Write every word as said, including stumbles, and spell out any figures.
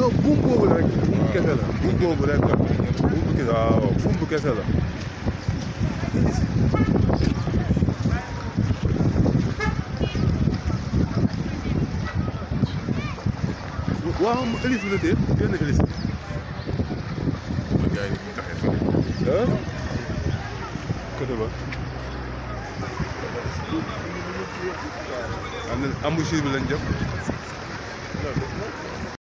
non buum boobu la rek buum kese la buum boobu rek la buum bu kese waaw buum bu kese la. waaw hélice bi la tee benn hélice bi. gars yi ñu taxee fële. ah côté ba. am na embouchure bi lañ jëm.